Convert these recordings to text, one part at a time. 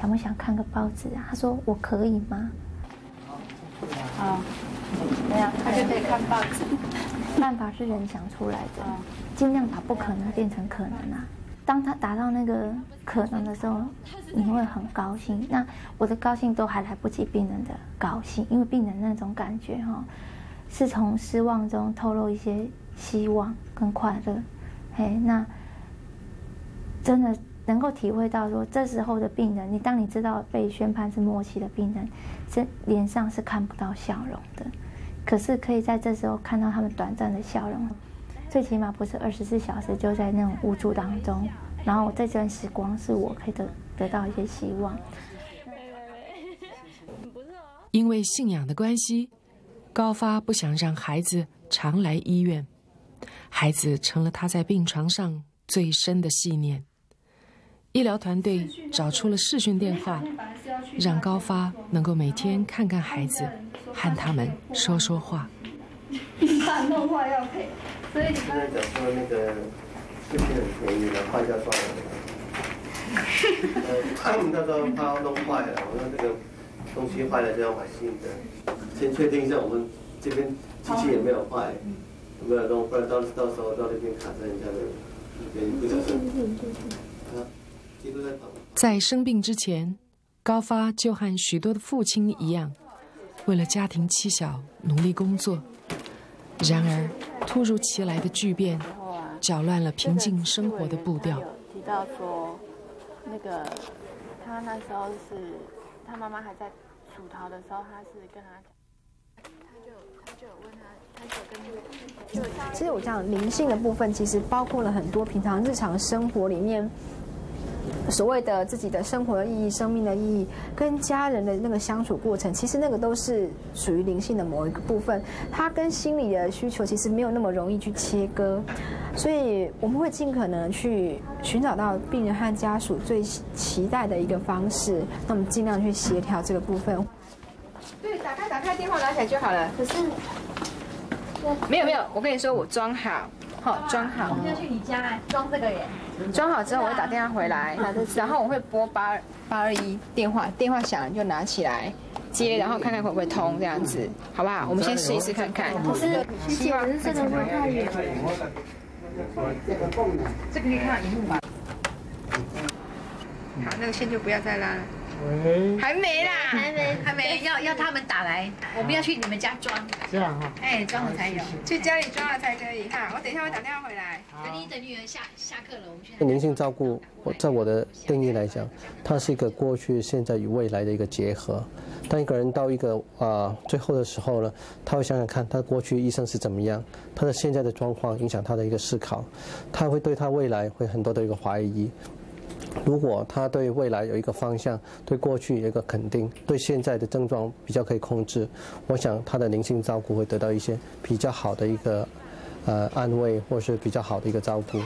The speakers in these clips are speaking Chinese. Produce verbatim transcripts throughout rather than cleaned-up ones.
想不想看个报纸啊？他说我可以吗？ 好，怎样？他就可以看报纸。 办法是人想出来的，尽量把不可能变成可能啊。当他达到那个可能的时候，你会很高兴。那我的高兴都还来不及病人的高兴，因为病人那种感觉哈，是从失望中透露一些希望跟快乐。嘿，那真的能够体会到说，这时候的病人，你当你知道被宣判是末期的病人，这脸上是看不到笑容的，可是可以在这时候看到他们短暂的笑容。最起码不是二十四小时就在那种无助当中，然后这段时光是我可以得得到一些希望。 因为信仰的关系，高发不想让孩子常来医院，孩子成了他在病床上最深的信念。医疗团队找出了视讯电话，让高发能够每天看看孩子，和他们说说话。 怕弄坏要赔，所以你刚才讲说那个视讯很便宜的，坏掉算了。呃，他们那时候怕弄坏了，我说这个东西坏了就要买新的，先确定一下我们这边机器也没有坏，没有弄，不然到到时候到那边卡在人家的那边不小心。啊，基督在跑。 在生病之前，高发就和许多的父亲一样，为了家庭妻小努力工作。然而，突如其来的巨变，搅乱了平静生活的步调。 提到说，那个他那时候是他妈妈还在属桃的时候，他是跟他讲，他就他就有问他，他就跟就其实我讲灵性的部分，其实包括了很多平常日常生活里面。所谓的自己的生活的意义、生命的意义，跟家人的那个相处过程，其实那个都是属于灵性的某一个部分。它跟心理的需求其实没有那么容易去切割，所以我们会尽可能去寻找到病人和家属最期待的一个方式，那我们尽量去协调这个部分。 对，打开打开电话拿起来就好了。可是没有没有，我跟你说，我装好。好，装好。 我们要去你家装这个耶。 装好之后，我会打电话回来，然后我会拨八八二一电话，电话响了就拿起来接，然后看看会不会通，这样子，好不好？我们先试一试看看。 可是希望是真的会太远。 这个可以看到荧幕吧？好，那个线就不要再拉了。喂，还没啦， 还没，还没，要要他们打来，我们要去你们家装。 这样哈， 哎，装了才有， 去家里装了才可以哈。我等一下我打电话回来。 等你等女儿下下课了，我们去。 灵性照顾，我在我的定义来讲，它是一个过去、现在与未来的一个结合。当一个人到一个啊、呃、最后的时候呢，他会想想看他过去一生是怎么样，他的现在的状况影响他的一个思考，他会对他未来会很多的一个怀疑。如果他对未来有一个方向，对过去有一个肯定，对现在的症状比较可以控制，我想他的灵性照顾会得到一些比较好的一个呃安慰，或是比较好的一个照顾。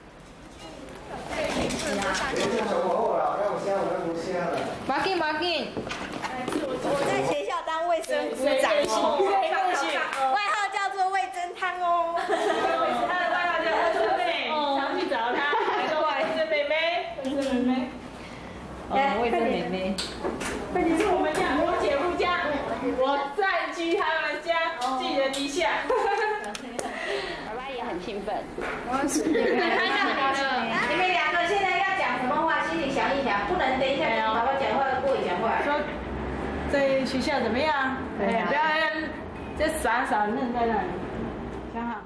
马进马进， 我在学校当卫生股长哦，外号叫做味噌汤哦。 他的外号叫卫生妹，常去找他，还说卫生妹妹，卫生妹妹。哦，卫生妹妹。你是我们家，我姐夫家，我占据他们家自己的地下。 爸爸也很兴奋。 我是看到好了， 你们两个现在要讲什么话，心里想一想，不能等一下跟爸爸讲话，过去讲话。 说在学校怎么样？哎，不要就傻傻愣在那里。想好。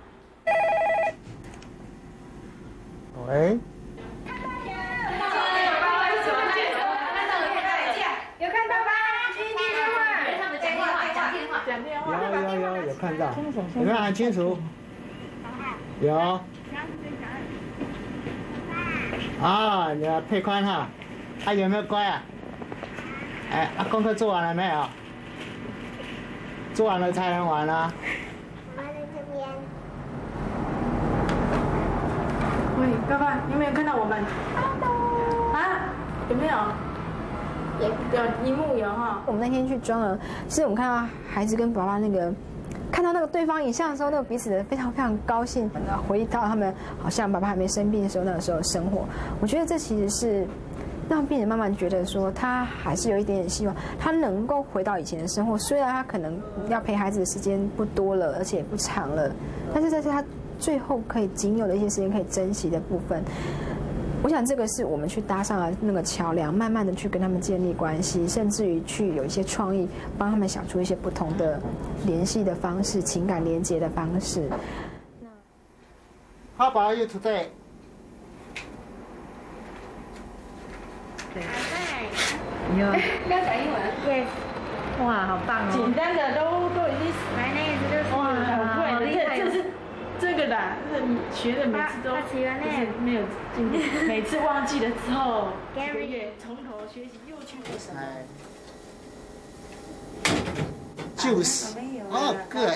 喂。 有看到吗？听电话， 他们讲电话，讲电话， 讲电话。 有有有有看到，有没有很清楚？有。啊，你要佩宽哈，他有没有乖啊？哎，啊，功课做完了没有？做完了才能玩啊。 玩在这边。 喂，爸爸，有没有看到我们？啊？有没有？有，有荧幕有哈。 我们那天去装了，其实我们看到孩子跟爸爸那个。看到那个对方影像的时候，那个彼此的非常非常高兴，回忆到他们好像爸爸还没生病的时候，那个时候的生活。我觉得这其实是让病人慢慢觉得说，他还是有一点点希望，他能够回到以前的生活。虽然他可能要陪孩子的时间不多了，而且也不长了，但是这是他最后可以仅有的一些时间可以珍惜的部分。我想这个是我们去搭上了那个桥梁，慢慢的去跟他们建立关系，甚至于去有一些创意，帮他们想出一些不同的联系的方式、情感连接的方式。 How about you today? 有要讲英文 ？Yes。哇，好棒哦！ 简单的都都已经 My name is 哇，好会的，这是这个的，这你学的每次都就是没有进步，每次忘记了之后，一个月从头学习又去做什么？ 就是哦 ，good。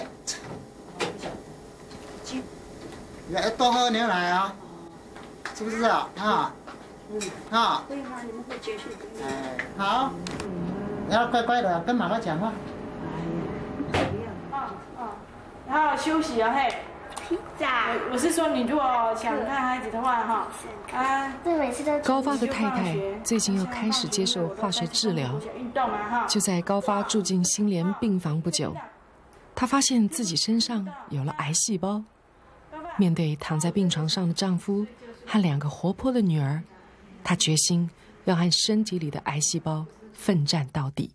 要多喝牛奶啊，是不是啊？啊，嗯，啊。可以吗？你们会接受？哎，好。要乖乖的跟妈妈讲话。 哦哦，然后休息啊，嘿。 披萨。 我我是说，你如果想看孩子的话，哈，啊， 对，每次都。 高发的太太最近又开始接受化学治疗。就在高发住进心莲病房不久，她发现自己身上有了癌细胞。面对躺在病床上的丈夫和两个活泼的女儿，她决心要和身体里的癌细胞奋战到底。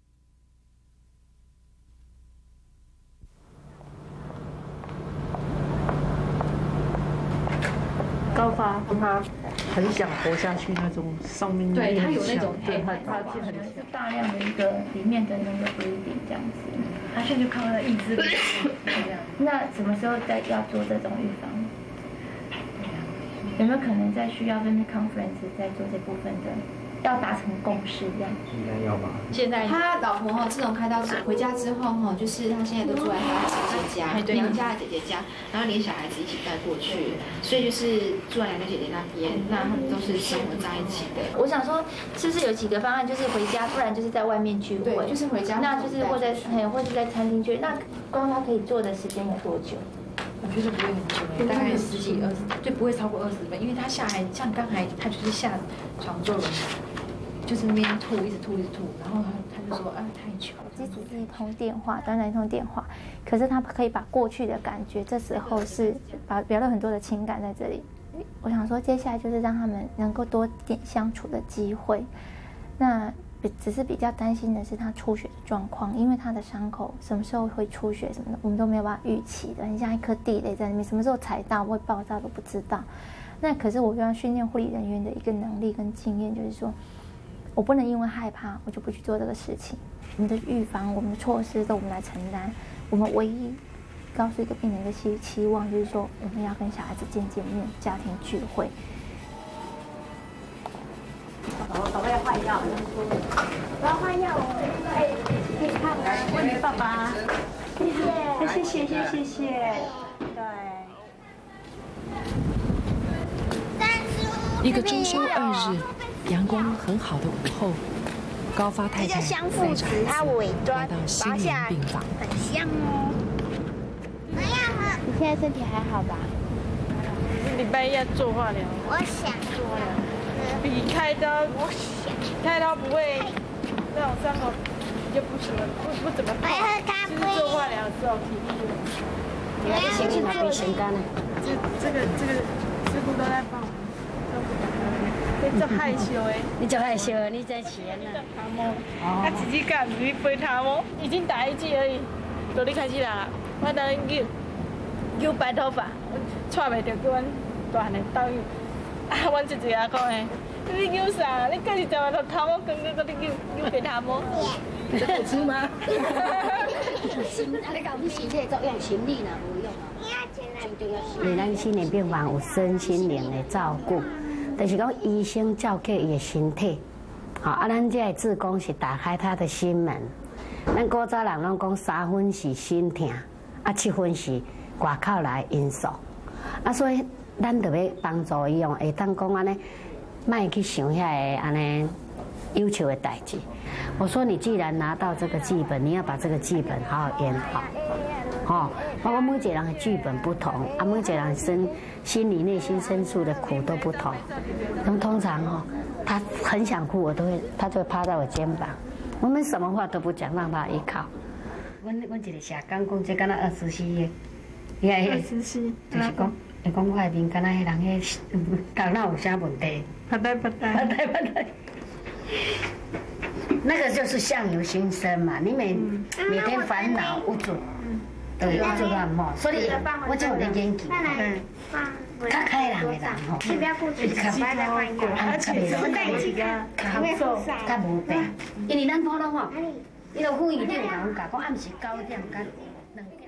高发他很想活下去那种生命力， 对他有那种对，他他可能是大量的一个里面的那个 bleeding 这样子，他现在就靠他的意志力这样。那什么时候再要做这种预防？有没有可能在需要 family conference 在做这部分的？要达成共识这样， 应该要吧。 现在他老婆哈，自从开刀回家之后哈，就是他现在都住在他姐姐家，娘家的姐姐家，然后连小孩子一起带过去，所以就是住在两个姐姐那边，那他们都是生活在一起的。 我想说，是不是有几个方案，就是回家，不然就是在外面聚会， 对，就是回家， 那就是或者或者在餐厅聚。那刚刚可以做的时间有多久？ 我觉得不会很久，大概十几二十，对，不会超过二十分，因为他下来像刚才他就是下床做了。就是那边吐，一直吐，一直吐，然后他他就说啊太久。 即使是一通电话，短短一通电话，可是他可以把过去的感觉，这时候是把表露很多的情感在这里。我想说，接下来就是让他们能够多点相处的机会。那只是比较担心的是他出血的状况，因为他的伤口什么时候会出血什么的，我们都没有办法预期的，很像一颗地雷在那边，什么时候踩到会爆炸都不知道。那可是我要训练护理人员的一个能力跟经验，就是说。我不能因为害怕，我就不去做这个事情。我们的预防，我们的措施都我们来承担。我们唯一告诉一个病人一个期期望，就是说我们要跟小孩子见见面，家庭聚会。 我宝宝要换药，我要换药哦。哎，可以看吗？问你爸爸。谢谢，谢谢，谢谢。对。 一个周休二日。阳光很好的午后，高发太太带着孩子来到心莲病房。 很香哦。你现在身体还好吧？ 礼拜一要做化疗。 我想做了。 比开刀，开刀不会那种伤口就不怎么不不怎么痛，就是做化疗的时候体力就。 你要先去哪里先干呢？ 这这个这个师傅都在帮我们。你做害羞诶！ 你做害羞，你在钱呢？ 他自己干，你陪他么？已经打一剂而已，从你开始啦。我等你有白头发，带袂着叫阮大汉的斗友。啊，阮一直也讲诶，你叫啥？你过是十万头头毛，刚刚搁你叫叫陪他么？ 这好吃吗？啊，你讲你身体作用，心理呢无用啊。 对咱心莲病房有身心灵的照顾。就是讲医生照顾伊的身体，好啊，咱这志工是打开他的心门。咱古早人拢讲三分是心痛，啊七分是外口来因素，啊所以咱就要帮助伊用，会当讲安尼，莫去想遐个安尼要求的代志。我说你既然拿到这个剧本，你要把这个剧本好好演好。哦，包括每一个人的剧本不同，啊，每一个人身心里内心深处的苦都不同。那么通常哦， 他很想哭，我都会，他就会趴在我肩膀。我们什么话都不讲，让他依靠。阮阮一个社工讲，这敢若二十四个，你看二十四， 就是讲，会讲我的面敢若迄人迄头脑有啥问题？ 发呆发呆， 发呆发呆。那个就是相由心生嘛，你每每天烦恼无助，都有做到么？所以我就有咧演技，较开朗的人吼， 你不要顾自己，爸爸再换一个，而且什么代志啊，较无较无病，因为咱普通吼，伊就故意顶甲阮讲，讲暗时九点甲两点。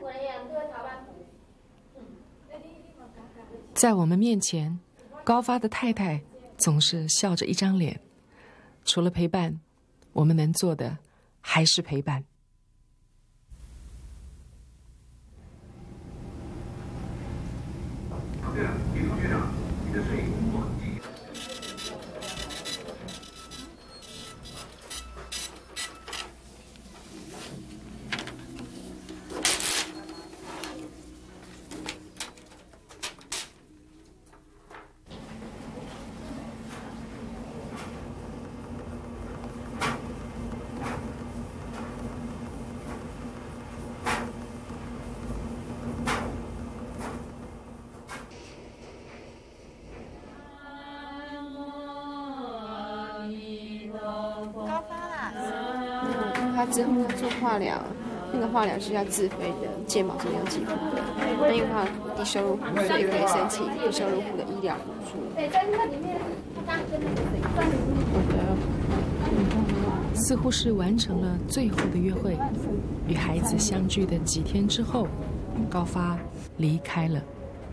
在我们面前，高发的太太总是笑着一张脸。除了陪伴，我们能做的还是陪伴。 他之后要做化疗，那个化疗是要自费的，健保是没有给付的。那因为他低收入户，所以可以申请低收入户的医疗补助。 似乎是完成了最后的约会，与孩子相聚的几天之后，高发离开了。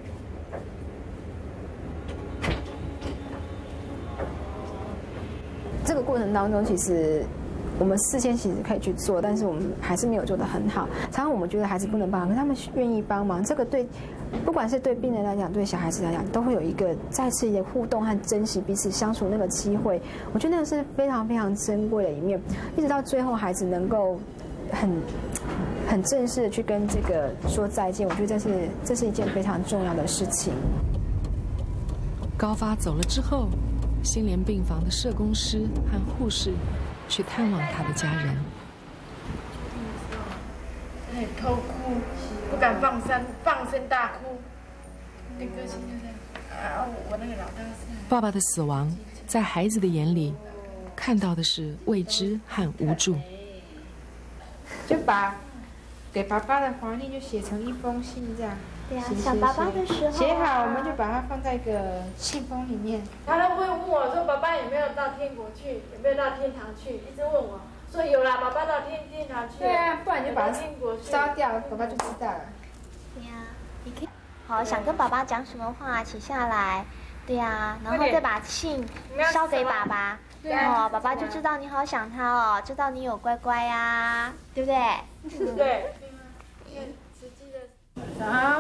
这个过程当中，其实我们事先其实可以去做，但是我们还是没有做得很好。常常我们觉得孩子不能帮忙，可是他们愿意帮忙。这个对，不管是对病人来讲，对小孩子来讲，都会有一个再次的互动和珍惜彼此相处那个机会。我觉得那个是非常非常珍贵的一面。一直到最后，孩子能够很很正式的去跟这个说再见，我觉得这是这是一件非常重要的事情。 高发走了之后，心莲病房的社工师和护士去探望他的家人。 哎，偷哭，不敢放声，放声大哭。那个现在啊，我那个老大是。 爸爸的死亡，在孩子的眼里，看到的是未知和无助。 就把给爸爸的怀念就写成一封信这样。 对啊，想爸爸的时候、啊、 写好，我们就把它放在一个信封里面。他都会问我说：“爸爸有没有到天国去？有没有到天堂去？”一直问我说：“有啦，爸爸到天天堂去。”对啊，不然就把它烧掉，爸爸就知道了。 对呀、啊，你可以好想跟爸爸讲什么话，写下来。对呀、啊，然后再把信烧给爸爸。对啊，哦，爸爸就知道你好想他哦，知道你有乖乖呀、啊，对不对？ 对。啊！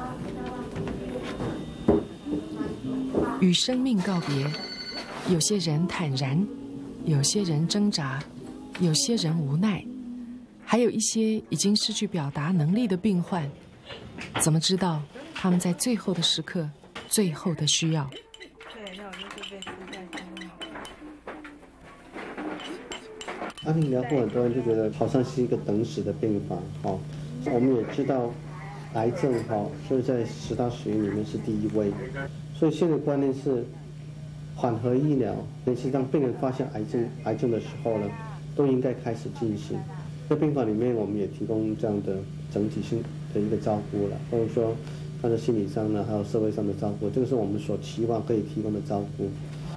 与生命告别，有些人坦然，有些人挣扎，有些人无奈，还有一些已经失去表达能力的病患。怎么知道他们在最后的时刻、最后的需要？ 对，那我就被撕在身阿平疗护，很多人就觉得好像是一个等死的病房，哦，我们也知道。癌症哈是在十大死因里面是第一位，所以现在观念是缓和医疗，每次当病人发现癌症癌症的时候呢，都应该开始进行。在病房里面，我们也提供这样的整体性的一个照顾了，或者说他的心理上呢，还有社会上的照顾，这个是我们所期望可以提供的照顾。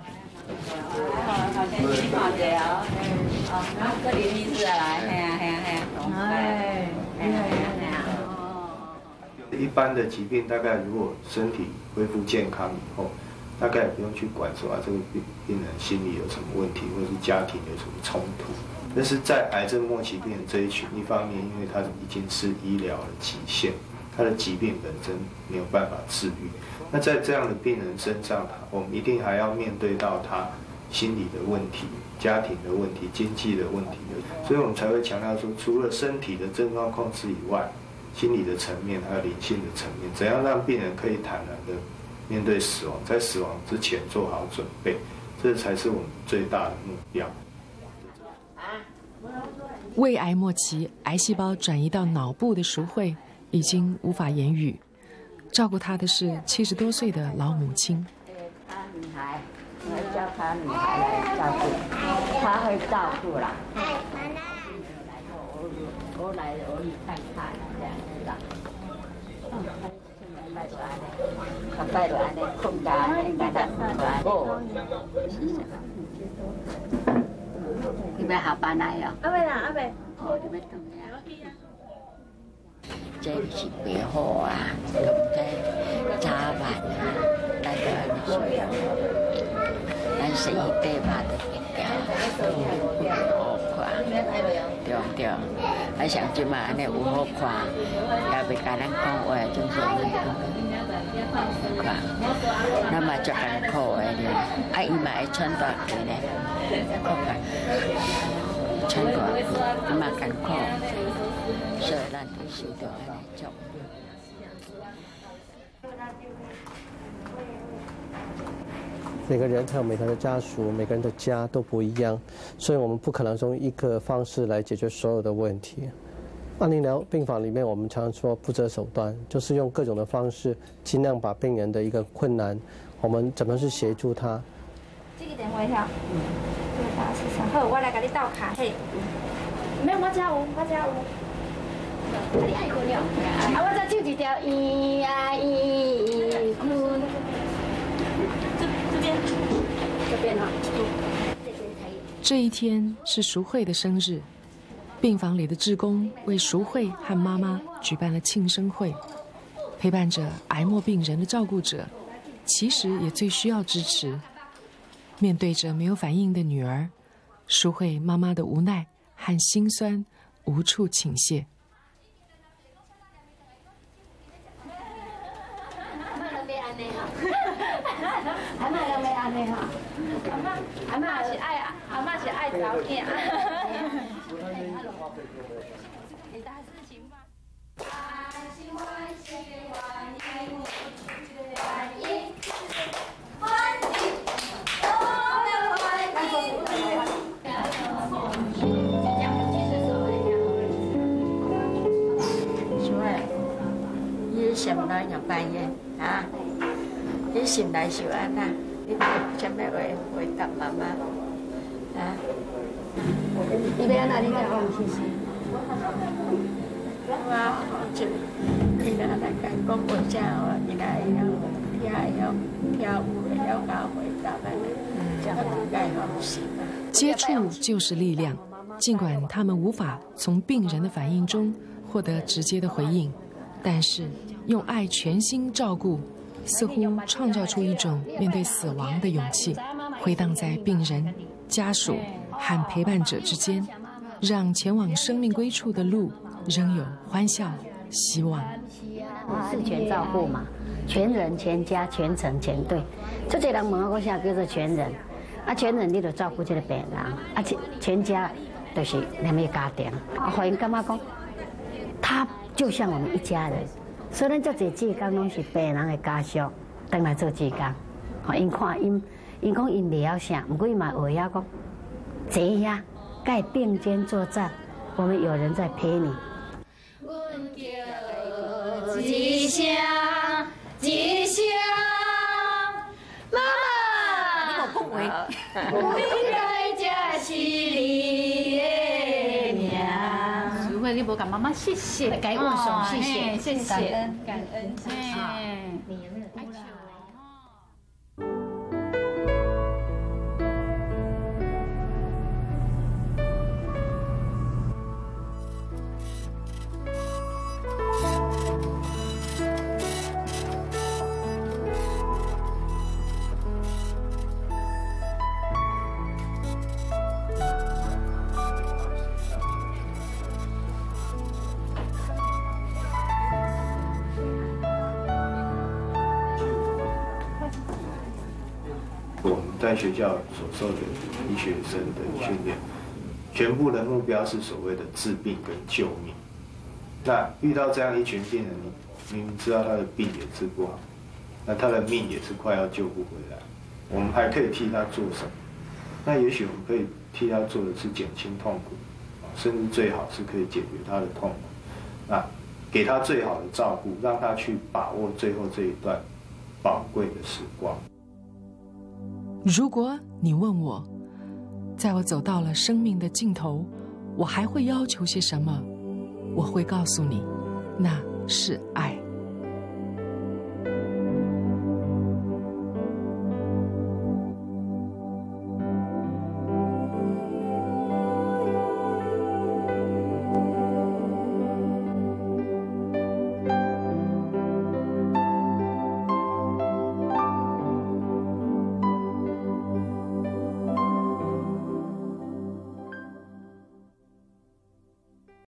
好，先去看一下哦，哦，然后这里医师来，嘿啊嘿啊嘿啊，哎，嘿啊嘿啊。 一般的疾病，大概如果身体恢复健康以后，大概也不用去管说啊这个病病人心理有什么问题，或者是家庭有什么冲突。但是在癌症末期病人这一群，一方面因为他已经是医疗的极限，他的疾病本身没有办法治愈。那在这样的病人身上，我们一定还要面对到他心理的问题、家庭的问题、经济的问题，所以我们才会强调说，除了身体的症状控制以外，心理的层面还有灵性的层面，怎样让病人可以坦然的面对死亡，在死亡之前做好准备， 这才是我们最大的目标。 胃癌末期，癌细胞转移到脑部的淑慧已经无法言语，照顾她的是七十多岁的老母亲。 女孩，我叫她女孩来照顾，她会照顾啦。我来，我去看看这样子啦。他拜了安尼，困觉安尼，给他哦。你要下班来哟？ 阿妹啦，阿妹。 哦，你要等呀。这是白好啊，咁在早晚啊，咱就安尼需要。咱生意八百就一条，有好看，对对。啊，像即嘛安尼有好看，也袂甲咱讲话，总是安尼看。那么足艰苦的呢，啊，伊嘛会穿大裤呢，看看穿大裤，嘛艰苦，所以咱必须要安尼做。 每个人还有每个人的家属，每个人的家都不一样，所以我们不可能用一个方式来解决所有的问题。安宁疗病房里面，我们常常说不择手段，就是用各种的方式，尽量把病人的一个困难，我们怎么去协助他。 这个电话遐，嗯，这个打是啥？好，我来给你倒卡嘿。没有，我家有，我家有。啊，你爱困了？啊，我再唱一条咿呀咿困。这边，这边哈。 这一天是淑慧的生日，病房里的志工为淑慧和妈妈举办了庆生会。陪伴着癌末病人的照顾者，其实也最需要支持。面对着没有反应的女儿，淑慧妈妈的无奈和心酸无处倾泻。 阿妈都没安尼哈，阿妈阿妈是爱啊，阿妈是爱照囝。 你心内有病嘅啊？你心内是安那？你什么话回答妈妈？啊？ 你要安那？你讲我其实。 我就伊若来甲讲不正哦，伊来会晓听会晓跳舞会晓教回答安尼，这样应该放心。 接触就是力量，尽管他们无法从病人的反应中获得直接的回应，但是用爱全心照顾，似乎创造出一种面对死亡的勇气，回荡在病人、家属和陪伴者之间，让前往生命归处的路仍有欢笑、希望。 事全照顾嘛，全人、全家、全程、全对。这些人问我啥叫做全人？啊，全人你就照顾这个病人，啊全全家就是两个家庭。啊，互因感觉讲，他就像我们一家人。虽然这些志工拢是病人的家属，回来做志工，吼因看因因讲因袂晓啥，不过伊嘛会晓讲，这呀，该并肩作战，我们有人在陪你。 吉祥吉祥，妈妈，你莫讲话。你来这是你的名。淑慧，你无甲妈妈谢谢，该握手谢谢，谢谢，感恩感恩，谢谢。你有没有爱球？ 在学校所受的医学生的训练，全部的目标是所谓的治病跟救命。那遇到这样一群病人，你明明知道他的病也治不好，那他的命也是快要救不回来。 我们还可以替他做什么？那也许我们可以替他做的是减轻痛苦，甚至最好是可以解决他的痛苦。那给他最好的照顾，让他去把握最后这一段宝贵的时光。 如果你问我，在我走到了生命的尽头，我还会要求些什么？我会告诉你，那是爱。